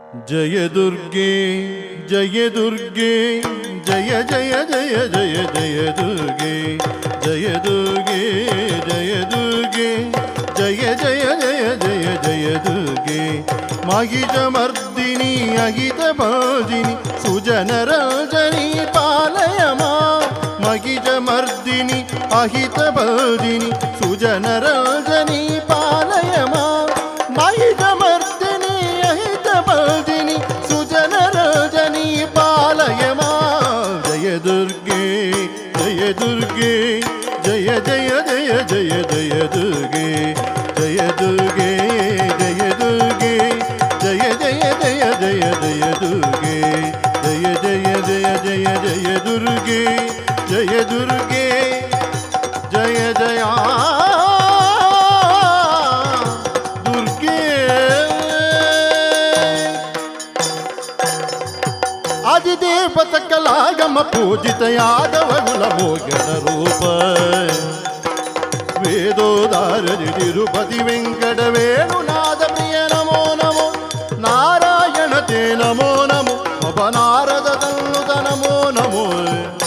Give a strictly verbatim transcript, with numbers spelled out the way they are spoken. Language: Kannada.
ಜಯ ದುರ್ಗೆ ಜಯ ದುರ್ಗೆ ಜಯ ಜಯ ಜಯ ಜಯ ಜಯ ದುರ್ಗೆ ಜಯ ದುರ್ಗೆ ಜಯ ದುರ್ಗೆ ಜಯ ಜಯ ಜಯ ಜಯ ಜಯ ದುರ್ಗೆ ಮಾಗಿಜ ಮರ್ದಿನಿ ಅಹಿತ ಭಜಿನಿ ಸುಜನರಾಜನಿ ಪಾಲಯ ಮಾ ಮಗಿಜ ಮರ್ದಿನಿ ಅಹಿತ ಭಜಿನಿ ಸುಜನರಾಜನಿ ಪಾಲಯ ಮಾ ಮಗಿಜ ಮರ್ದಿನಿ ಅಹಿತ ಭಜಿನಿ ಸುಜನರಾಜನಿ ಪಾಲಯ ಮಾ ಜಯ ದುರ್ಗೆ ಜಯ ದುರ್ಗೆ ಜಯ ಜಯ ಜಯ ಜಯ ಜಯ ದುರ್ಗೆ ಜಯ ದುರ್ಗೆ ಜಯ ದುರ್ಗೆ ಜಯ ಜಯ ಜಯ ಜಯ ಜಯ ದುರ್ಗೆ ಜಯ ಜಯ ಜಯ ಜಯ ಜಯ ದುರ್ಗೆ ಜಯ ದುರ್ಗೆ ಜಯ ಜಯ ದುರ್ಗೆ ಆದಿದೇವ ಸಕಲಾಗಮ ಪೂಜಿತ ಯಾದವ ಕುಲ ಮೋಗನ ರೂಪ ವೇದೋದಾರದಿ ತಿರುಪತಿ ವೆಂಕಟ ವೇಣುನಾದ ಪ್ರಿಯ ನಮೋ ನಮೋ ನಾರಾಯಣ ತೇ ನಮೋ ನಮೋ ಅಪನಾರದ ತನ್ನುತ ನಮೋ ನಮೋ